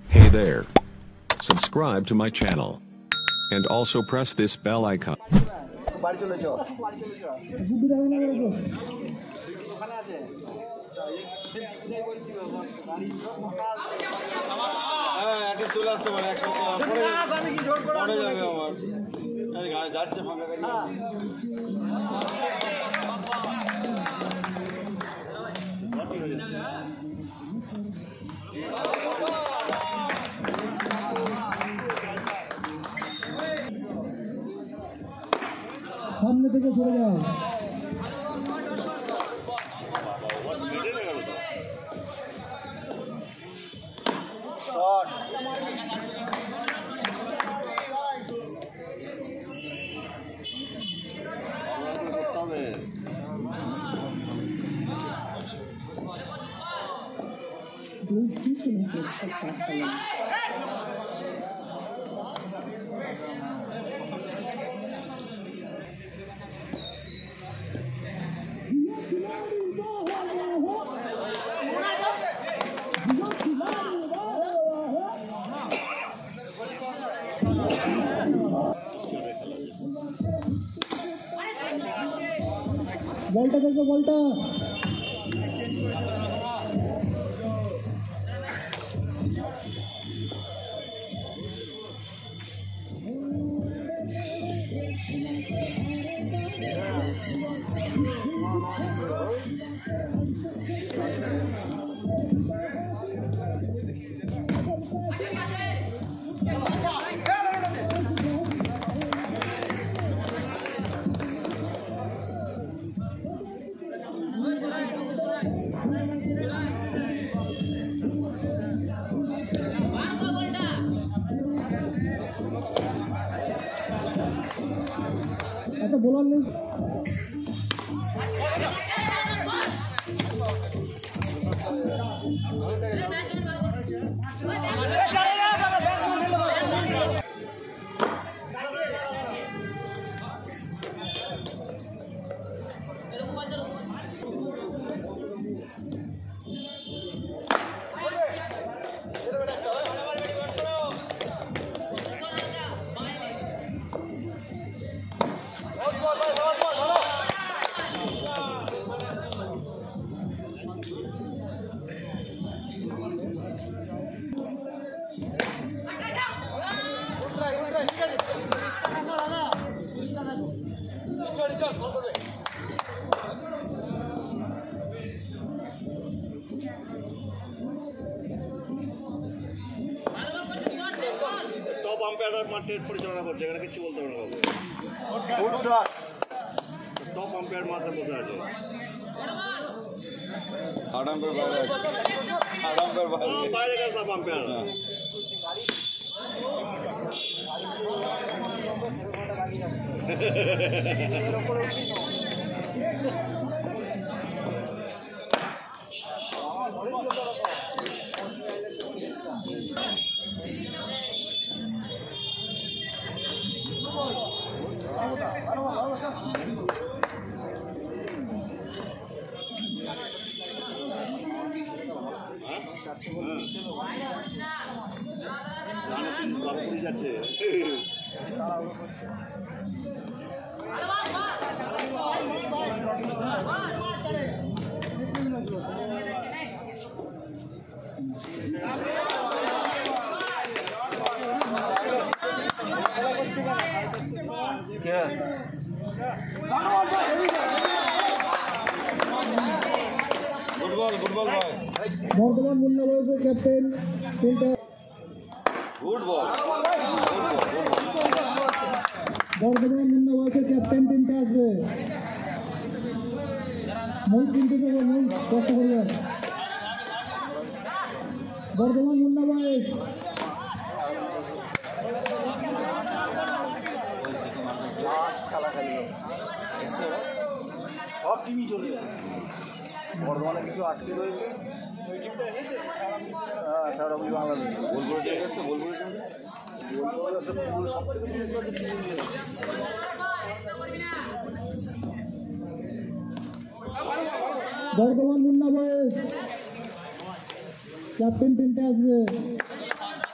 Hey there. Subscribe to my channel. And also press this bell icon. সামনে থেকে সরে যাও। বলটা দেখো বলটা একটা বলার নেই। টপ আম্পায়ার মাঠের পরিচালনা করছে, এখানে কিছু বলতে পারবো না। Good shot. টপ আম্পায়ার মাঠে বসে আছে। বাইরে গেল টপ আম্পায়ার। যাচ্ছে ফুটবল ভাই বর্তমান মুন্না বয়সের ক্যাপ্টেন ফুটবল বর্তমান মুন্না বয়সের ক্যাপ্টেন তিনটা আসবে। মই তিনটে দেবো, মই কষ্ট করবেন। বর্তমান মুন্না বয়স সব টিমই চলে যাবে। বর্ধমানে কিছু আটকে রয়েছে। হ্যাঁ সারা বাংলাদেশ বোলপুরে চলে গেছে। বোলপুরে সব থেকে বর্তমান মুন্না বয়স ক্যাপ্টেন তিনটে আসবে।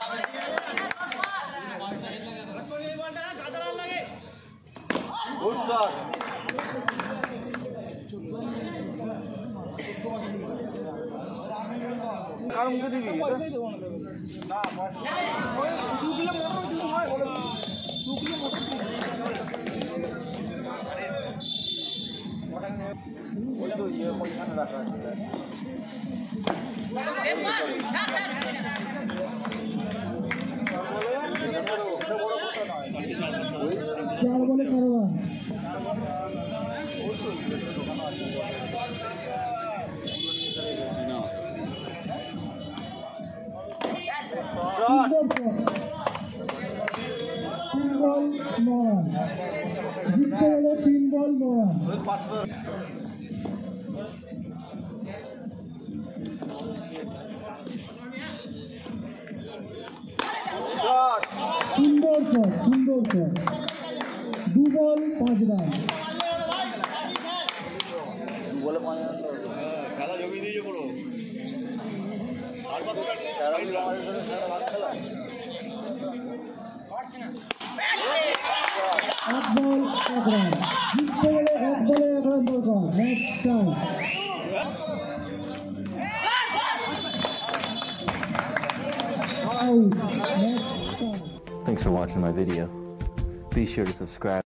কার মুখে দিবি चार बोले करवा तीन बॉल नौरा जिसके वाले 3 बॉल नौरा सुंदर सर 2 बॉल 5 रन খেলা জমি দিয়ে পুরো एक बॉल 1 रन जिसके वाले 1 बॉले 1 रन दरकार next time out next time Thanks for watching my video. Be sure to subscribe.